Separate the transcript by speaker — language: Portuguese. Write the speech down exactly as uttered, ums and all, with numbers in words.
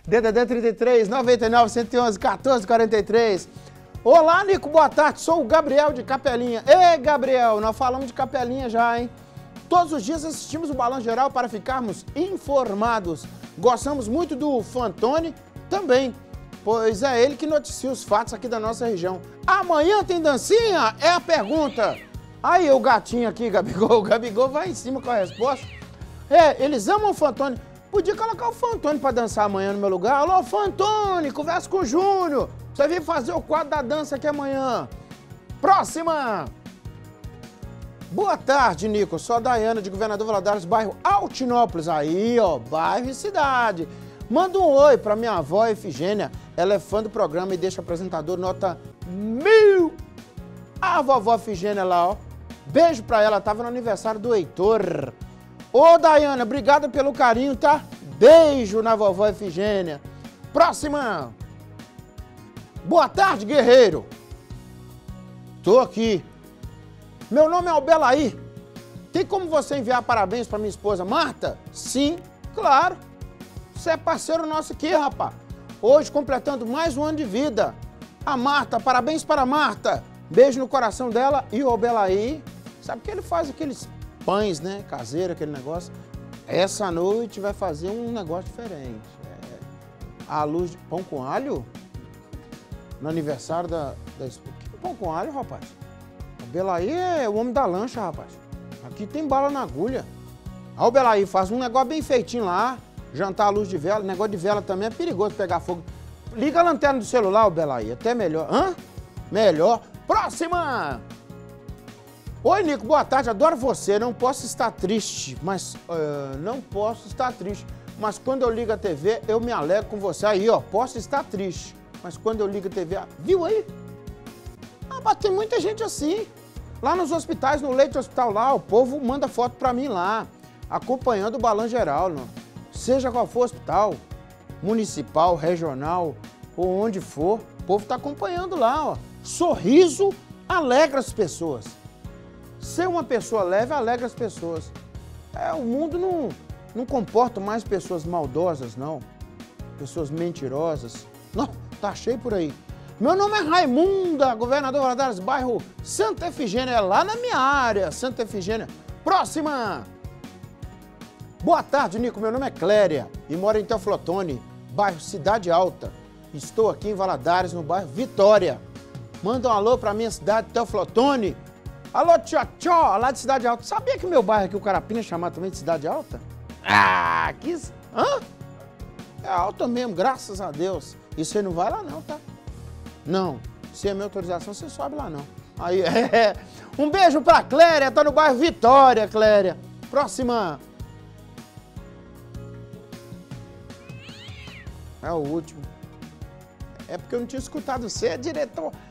Speaker 1: D D D trinta e três, noventa e nove, cento e onze, quatorze, quarenta e três. Olá, Nico, boa tarde. Sou o Gabriel de Capelinha. Ei, Gabriel, nós falamos de Capelinha já, hein? Todos os dias assistimos o Balanço Geral para ficarmos informados. Gostamos muito do Fantoni também, pois é ele que noticia os fatos aqui da nossa região. Amanhã tem dancinha? É a pergunta. Aí o gatinho aqui, Gabigol. O Gabigol vai em cima com a resposta. É, eles amam o Fantoni. Podia colocar o Fantoni para dançar amanhã no meu lugar. Alô, Fantoni, conversa com o Júnior. Você vem fazer o quadro da dança aqui amanhã. Próxima. Boa tarde, Nico. Sou a Daiana, de Governador Valadares, bairro Altinópolis. Aí, ó, bairro e cidade. Manda um oi pra minha avó, Efigênia. Ela é fã do programa e deixa o apresentador nota mil. A vovó Efigênia lá, ó. Beijo pra ela. Tava no aniversário do Heitor. Ô, Daiana, obrigada pelo carinho, tá? Beijo na vovó Efigênia. Próxima. Boa tarde, guerreiro. Tô aqui. Meu nome é Albelaí. Tem como você enviar parabéns pra minha esposa Marta? Sim, claro. Você é parceiro nosso aqui, rapaz. Hoje completando mais um ano de vida. A Marta, parabéns para a Marta. Beijo no coração dela. E o Albelaí, sabe que ele faz aqueles pães, né? Caseiro, aquele negócio. Essa noite vai fazer um negócio diferente. É, a luz de pão com alho? No aniversário da, da esposa. Que pão com alho, rapaz? O Belaí é o homem da lancha, rapaz. Aqui tem bala na agulha. Aí o Belaí faz um negócio bem feitinho lá. Jantar à luz de vela. Negócio de vela também é perigoso pegar fogo. Liga a lanterna do celular, o Belaí. Até melhor. Hã? Melhor. Próxima! Oi, Nico, boa tarde, adoro você, não posso estar triste, mas, uh, não posso estar triste, mas quando eu ligo a T V, eu me alegro com você. Aí, ó, posso estar triste, mas quando eu ligo a T V, viu aí? Ah, mas tem muita gente assim, lá nos hospitais, no leito de hospital lá, o povo manda foto pra mim lá, acompanhando o Balanço Geral, não? Seja qual for o hospital, municipal, regional, ou onde for, o povo tá acompanhando lá, ó. Sorriso alegra as pessoas. Ser uma pessoa leve alegra as pessoas. É, o mundo não, não comporta mais pessoas maldosas, não. Pessoas mentirosas. Não, tá cheio por aí. Meu nome é Raimunda, Governador Valadares, bairro Santa Efigênia, é lá na minha área, Santa Efigênia. Próxima! Boa tarde, Nico. Meu nome é Cléria e moro em Teoflotone, bairro Cidade Alta. Estou aqui em Valadares, no bairro Vitória. Manda um alô pra minha cidade, Teoflotone. Alô, tchó-tchó, lá de Cidade Alta. Sabia que meu bairro aqui, o Carapina, é chamado também de Cidade Alta? Ah, que... Hã? É alta mesmo, graças a Deus. E você não vai lá não, tá? Não. Se é minha autorização, você sobe lá não. Aí, é. Um beijo pra Cléria, tá no bairro Vitória, Cléria. Próxima. É o último. É porque eu não tinha escutado você, diretor.